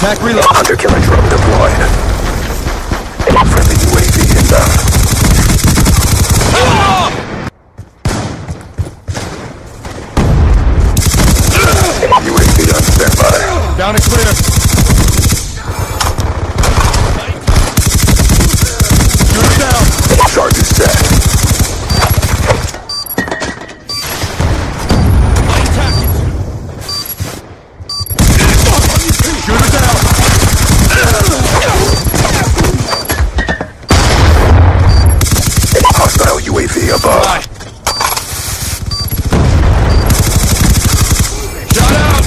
Attack reload. Hunter killer drone deployed. Friendly UAV inbound. UAV on standby. Down and clear. Shoot down. Charges set. Shoot down. Hostile UAV above. Shot out.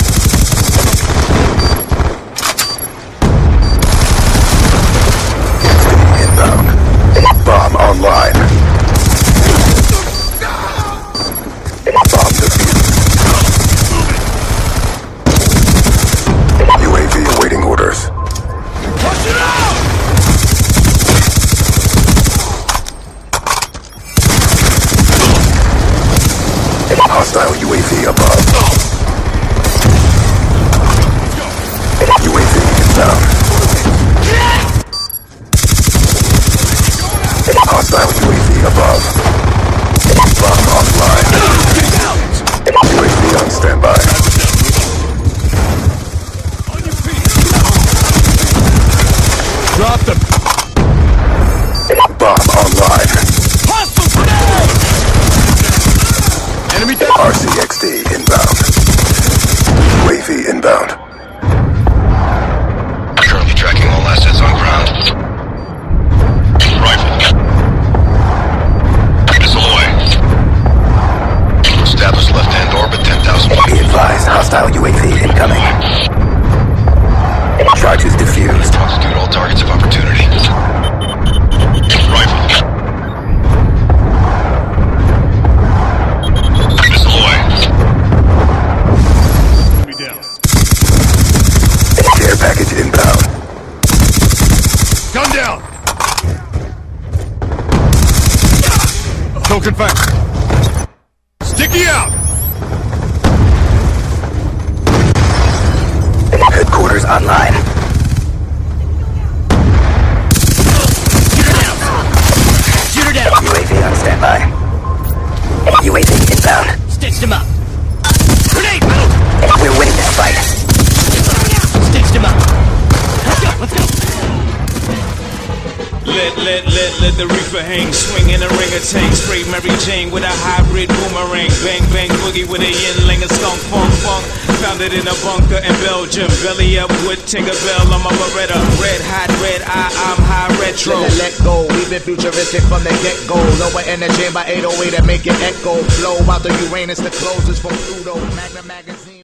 Inbound. Bomb online. Bomb defused. UAV awaiting orders. Push it out. Hostile UAV above. UAV inbound. Hostile UAV above. Bomb online. UAV on standby. Drop them. Bomb online. Hostile grenade. Enemy down. RCXD inbound. UAV inbound. Currently tracking all assets on ground. Rifle. Missile away. Established left-hand orbit 10,000 Be feet. advised, hostile UAV incoming. Charges diffused. Constitute all targets of opportunity. Rifle. Missile away. Enemy down. Care package inbound. Gun down. Token fire. Sticky out. Headquarters online. Shoot her down! UAV on standby. UAV inbound. Stitched him up! Grenade! Move! We're winning this fight. Stitched him up! Let's go! Let's go! Let the reefer hang, swing in a ring of tank, spray Mary Jane with a hybrid boomerang, bang bang boogie with a yin-ling, a skunk funk funk, found it in a bunker in Belgium, belly up with Tinkerbell, I'm a Beretta, red hot red eye, I'm high retro. Let go, we've been futuristic from the get-go, lower energy by 808 and make it echo, flow out the Uranus, the closest from Pluto, Magna Magazine.